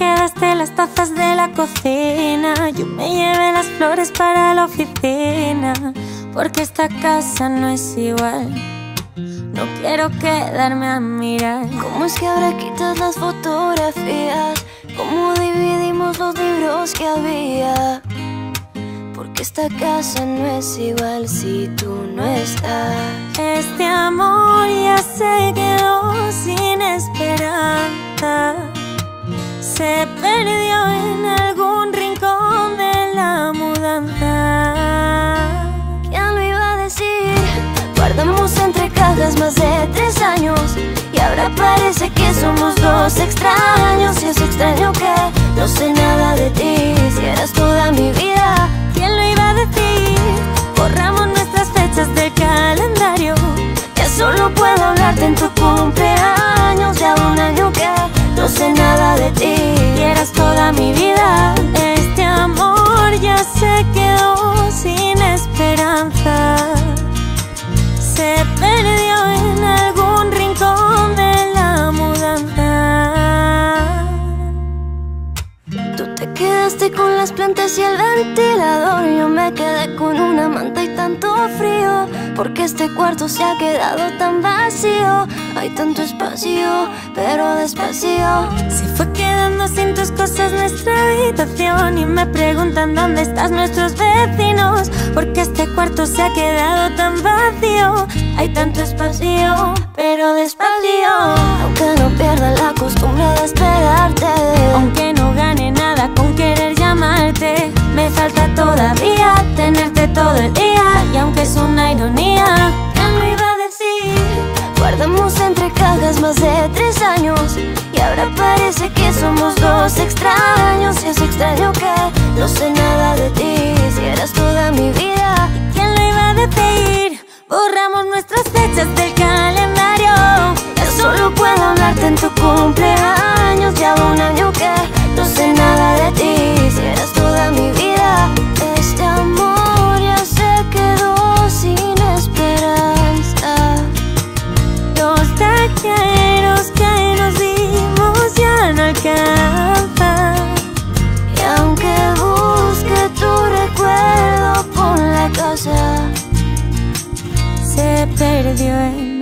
quedaste las tazas de la cocina, yo me llevé las flores para la oficina, porque esta casa no es igual. No quiero quedarme a mirar. ¿Cómo es que ahora quitas las fotografías? ¿Cómo dividimos los libros que había? Porque esta casa no es igual si tú no estás. Este amor ya se quedó sin esperanza, se perdió en algún rincón de la mudanza. ¿Quién lo iba a decir? Guardamos entre cajas más de 3 años y ahora parece que somos dos extraños. Y es extraño que no sé nada de ti, si eras toda mi vida. ¿Quién lo iba a decir? Borramos nuestras fechas del calendario, ya solo puedo hablarte en tu cumpleaños. Ya 1 año que no sé nada de ti y eras toda mi vida. Este amor ya se quedó sin esperanza, se perdió en algún rincón de la mudanza. Tú te quedaste con las plantas y el ventilador, yo me quedé con una manta y tanto frío, porque este cuarto se ha quedado tan vacío. Hay tanto espacio, pero despacio. Se fue quedando sin tus cosas nuestra habitación, y me preguntan dónde están nuestros vecinos, porque este cuarto se ha quedado tan vacío. Hay tanto espacio, pero despacio. Aunque no pierda la costumbre de esperarte, aunque no gane nada con querer llamarte, me falta todavía tenerte todo el día. Y aunque es una ironía, ¿quién lo iba a decir? Guardamos entre cajas más de 3 años y ahora parece que somos dos extraños. Y es extraño que no sé nada de ti, si eras toda mi vida. ¿Quién lo iba a decir? Borramos nuestras fechas del calendario, ya solo puedo hablarte en tu cumpleaños. Ya 1 año que no sé nada de ti, si eras toda mi vida. Este amor ya se quedó sin esperanza. Los taqueros que nos dimos ya no alcanzan, Y aunque busque tu recuerdo por la casa, se perdió en